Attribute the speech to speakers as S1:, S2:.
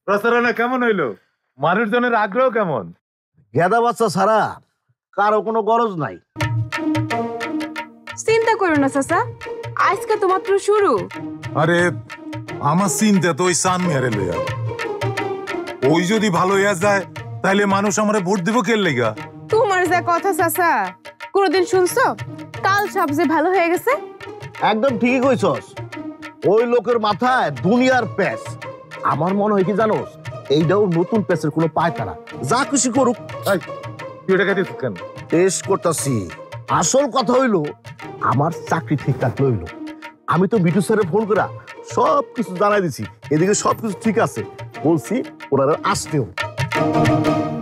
S1: প্রচারণা কেমন হইলো? মানুষজনের আগ্রহ কেমন?
S2: গেদা বাচ্চা ছাড়া কারো কোনো গরজ নাই।
S3: চিন্তা করো না চাচা, আজকে তো মাত্র শুরু।
S4: আরে আমার চিন্তা তো ওই সান মেরে লইয়া, ওই যদি ভালো হইয়া যায় তাইলে মানুষ আমারে ভোট দিব কে লেগা?
S3: তোমার যা কথা চাচা, কোনদিন শুনছো কাল সাপ যে ভালো হয়ে গেছে?
S2: একদম ঠিকই কইছস। ওই লোকের মাথায় দুনিয়ার প্যাচ। আমার মনে হয় কি জানোস, এইটাও নতুন প্যাচের কোনো পায়তারা, যা খুশি করুক।
S1: এই, তুই এটা খাইতে কেন?
S2: টেস্ট করতেছি। আসল কথা হইলো আমার চাকরি ঠিকঠাক লইলো। আমি তো বিটু স্যারের ফোন করা সব কিছু জানাই দিছি, এদিকে সবকিছু ঠিক আছে, বলছি ওনারা আসতেও।